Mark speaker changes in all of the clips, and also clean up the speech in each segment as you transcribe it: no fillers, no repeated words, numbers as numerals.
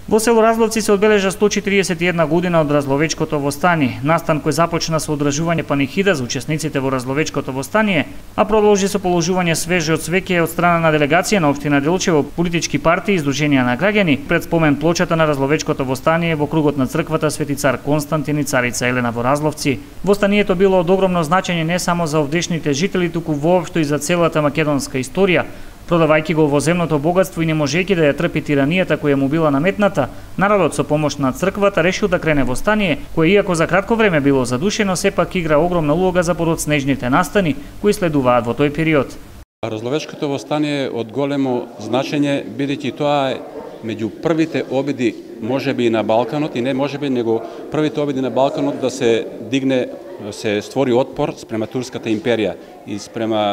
Speaker 1: Во село Разловци се одбележа 141 година од Разловечкото востание, настан кој започна со одржување панихида за учесниците во Разловечкото востание, а продолжи со положување свежи од свеќе од страна на делегација на општина Делчево, политички партии и издруженија на граѓани пред спомен плочата на Разловечкото востание во кругот на црквата Свети цар Константин и царица Елена во Разловци. Востанието било од огромно значење не само за овдешните жители, туку воопшто и за целата македонска историја. Продавајќи го воземното богатство и не можејќи да ја трпи тиранијата која му била наметната, народот со помош на црквата решил да крене востание, кое иако за кратко време било задушено, сепак игра огромна улога за подоцнежните настани кои следуваат во тој период.
Speaker 2: Разловечкото востание е од големо значење, бидејќи тоа е меѓу првите обиди, можеби и на Балканот, и не можеби, него првите обиди на Балканот да се дигне, се створи отпор спрема Турската империја и спрема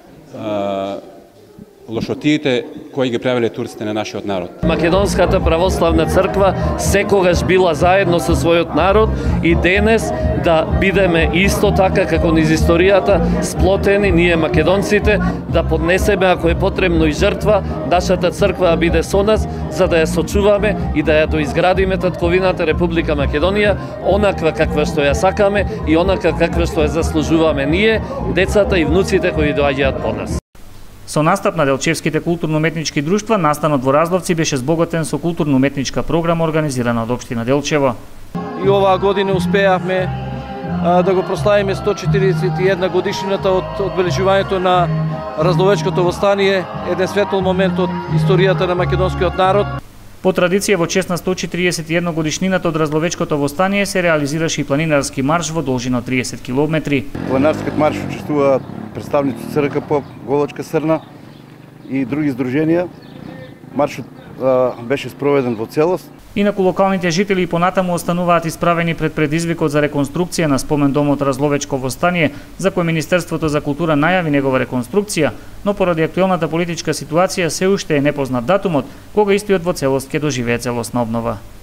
Speaker 2: лошотиите кои ги правеле турците на нашиот народ.
Speaker 3: Македонската православна црква секогаш била заедно со својот народ и денес да бидеме исто така како низ историјата сплотени ние македонците, да поднесеме ако е потребно и жртва, нашата црква да биде со нас за да ја сочуваме и да ја доизградиме татковината Република Македонија онаква каква што ја сакаме и онаква каква што ја заслужуваме ние, децата и внуците кои доаѓаат по нас.
Speaker 1: Со настап на делчевските културно-уметнички друштва, настанот во Разловци беше збогатен со културно-уметничка програма организирана од општина Делчево.
Speaker 4: И оваа година успеавме да го прославиме 141 годишнината од одбележувањето на Разловечкото востание, еден светол момент од историјата на македонскиот народ.
Speaker 1: По традиција во чест на 141 годишнината од Разловечкото востание се реализираше и планинарски марш во должина 30 километри.
Speaker 5: Планинарскиот марш учествува представници ЦРКП, Голачка Срна и други здруженија. Маршот беше спроведен во целост.
Speaker 1: Инаку локалните жители и понатаму остануваат исправени пред предизвикот за реконструкција на спомендомот Разловечко востание, за кој Министерството за култура најави негова реконструкција, но поради актуелната политичка ситуација се уште е непознат датумот кога истиот во целост ќе доживее целосна обнова.